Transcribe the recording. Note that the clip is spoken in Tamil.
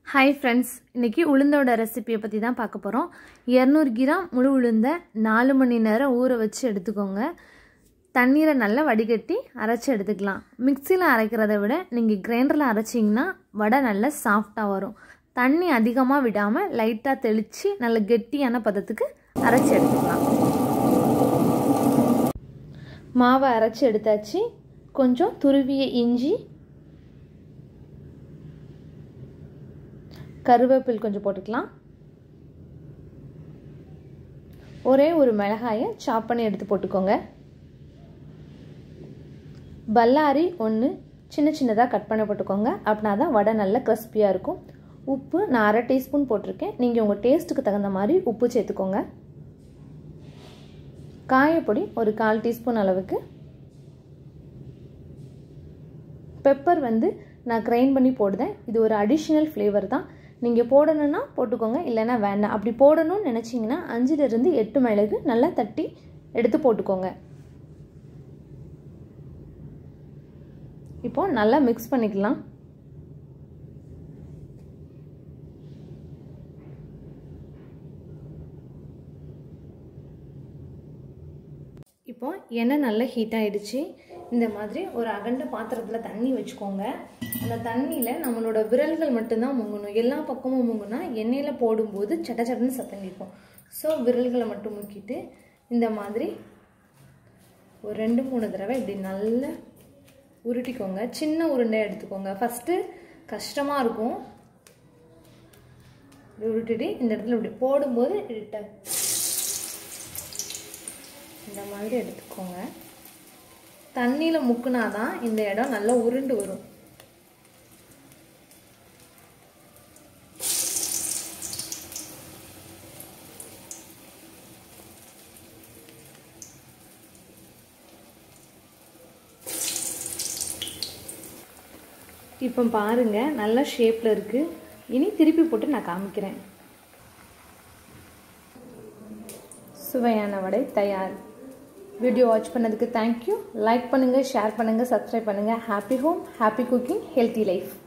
Hi friends, இன்னைக்கு உளுந்தோட ரெசிபியை பத்தி தான் பார்க்க போறோம். 200 கிராம் முழு உளுந்த 4 மணி நேரம் ஊற வச்சு எடுத்துக்கோங்க. தண்ணீரை நல்லா வடிகட்டி அரைச்சு எடுத்துக்கலாம். மிக்ஸில அரைக்கிறதை விட நீங்க கிரைண்டர்ல அரைச்சீங்கன்னா வடை நல்ல சாஃப்ட்டா வரும். தண்ணி அதிகமா விடாம லைட்டா தெளிச்சு நல்ல கெட்டியான பதத்துக்கு அரைச்சு எடுத்துக்கலாம். மாவை அரைச்சு எடுத்தாச்சு. கொஞ்சம் துருவிய இஞ்சி கருவேப்பிலை கொஞ்சம் போட்டுக்கலாம். ஒரே ஒரு மிளகாயை சாப் பண்ணி எடுத்து போட்டுக்கோங்க. பல்லாரி ஒன்று சின்ன சின்னதாக கட் பண்ணி போட்டுக்கோங்க. அப்படின்னா தான் வடை நல்லா கிறிஸ்பியாக இருக்கும். உப்பு நான் 1/2 டீஸ்பூன் போட்டிருக்கேன். நீங்கள் உங்கள் டேஸ்ட்டுக்கு தகுந்த மாதிரி உப்பு சேர்த்துக்கோங்க. காயப்பொடி ஒரு 1/4 டீஸ்பூன் அளவுக்கு. பெப்பர் நான் கிரைண்ட் பண்ணி போடுதேன். இது ஒரு அடிஷ்னல் ஃப்ளேவர் தான். நீங்கள் போடணுன்னா போட்டுக்கோங்க, இல்லைன்னா வேண்டாம். அப்படி போடணும்னு நினச்சிங்கன்னா 5லிருந்து 8 மிளகு நல்லா தட்டி எடுத்து போட்டுக்கோங்க. இப்போ நல்லா மிக்ஸ் பண்ணிக்கலாம். இப்போ எண்ணெய் நல்லா ஹீட் ஆகிடுச்சு. இந்த மாதிரி ஒரு அகண்ட பாத்திரத்தில் தண்ணி வச்சுக்கோங்க. அந்த தண்ணியில் நம்மளோட விரல்கள் மட்டும்தான் முங்கணும். எல்லா பக்கமும் முங்குனா எண்ணெயில் போடும்போது சட்ட சட்டன்னு சத்தம் கேட்கும். ஸோ விரல்களை மட்டும் முக்கிட்டு இந்த மாதிரி ஒரு 2-3 தடவை இப்படி நல்லா உருட்டிக்கோங்க. சின்ன உருண்டை எடுத்துக்கோங்க. ஃபஸ்ட்டு கஷ்டமாக இருக்கும். உருட்டிட்டு இந்த இடத்துல இப்படி போடும்போது இந்த மாதிரி எடுத்துக்கோங்க. தண்ணியில் முக்குனாதான் இந்த இடம் நல்லா உருண்டு வரும். இப்போ பாருங்க, நல்ல ஷேப்ல இருக்கு. இனி திருப்பி போட்டு நான் காமிக்கிறேன். சுவையான வடை தயார். வீடியோ வாட்ச் பண்ணதுக்கு தேங்க்யூ. லைக் பண்ணுங்க, ஷேர் பண்ணுங்க, சப்ஸ்கிரைப் பண்ணுங்க. Happy home, happy cooking, healthy life.